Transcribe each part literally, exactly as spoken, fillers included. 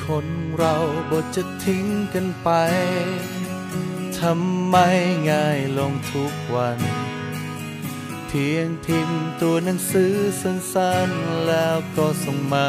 คนเราบทจะทิ้งกันไปทำไมง่ายลงทุกวันเพียงพิมพ์ตัวหนังสือสั้นๆแล้วก็ส่งมา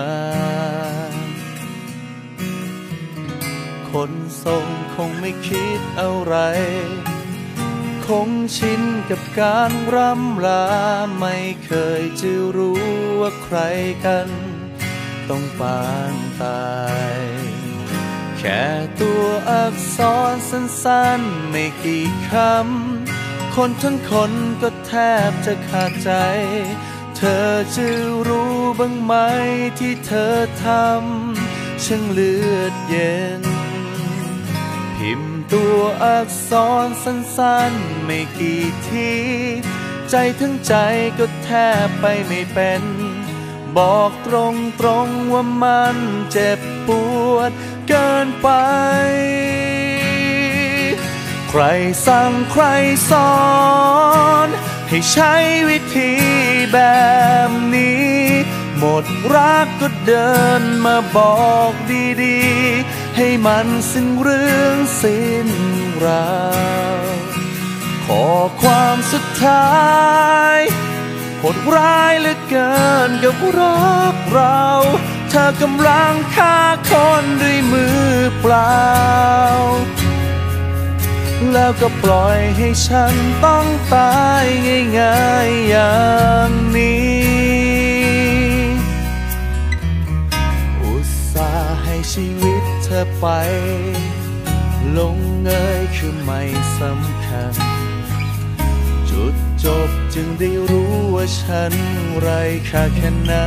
คนส่งคงไม่คิดอะไรคงชินกับการร่ำลาไม่เคยจะรู้ว่าใครกันต้องปางตายแค่ตัวอักษรสั้นๆไม่กี่คำคนทั้งคนก็แทบจะขาดใจเธอจะรู้บ้างไหมที่เธอทำช่างเลือดเย็นพิมพ์ตัวอักษรสั้นๆไม่กี่ทีใจทั้งใจก็แทบไปไม่เป็นบอกตรงๆว่ามันเจ็บปวดเกินไปใครสั่งใครสอนให้ใช้วิธีแบบนี้หมดรักก็เดินมาบอกดีๆให้มันสิ้นเรื่องสิ้นราวขอความสุดท้ายโหดร้ายเหลือเกินกับรักเราเธอกำลังฆ่าคนด้วยมือเปล่าแล้วก็ปล่อยให้ฉันต้องตายง่ายๆอย่างนี้อุตส่าห์ให้ชีวิตเธอไปลงเอยคือไม่สำคัญจุดจบจึงได้รู้ว่าฉันไร้ค่าแค่ไหน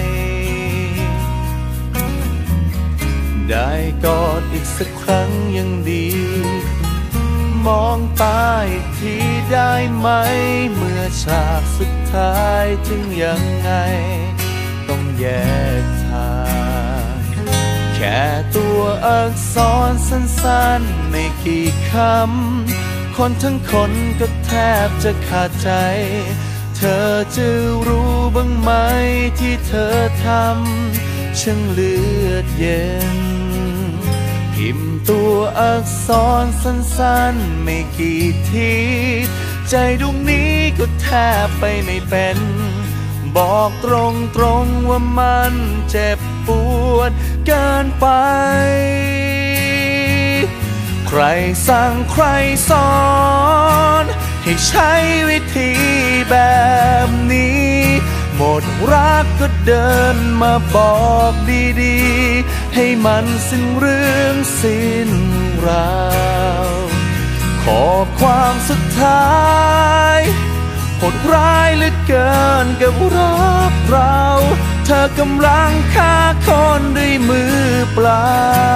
ได้กอดอีกสักครั้งยังดีมองตาอีกทีได้ไหมเมื่อฉากสุดท้ายถึงยังไงต้องแยกทางแค่ตัวอักษรสั้นๆไม่กี่คำคนทั้งคนก็แทบจะขาดใจเธอจะรู้บ้างไหมที่เธอทำช่างเลือดเย็นพิมพ์ตัวอักษรสั้นๆไม่กี่ทีใจดวงนี้ก็แทบไปไม่เป็นบอกตรงๆว่ามันเจ็บปวดเกินไปใครสั่งใครสอนให้ใช้วิธีแบบนี้หมดรักก็เดินมาบอกดีๆให้มันสิ้นเรื่องสิ้นราวขอความสุดท้ายโหดร้ายเหลือเกินกับรักเราเธอกำลังฆ่าคนด้วยมือเปล่า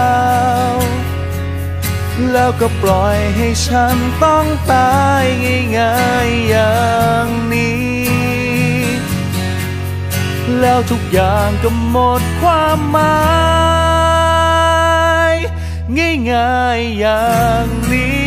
แล้วก็ปล่อยให้ฉันต้องตายง่ายๆอย่างนี้แล้วทุกอย่างก็หมดความหมายง่ายๆอย่างนี้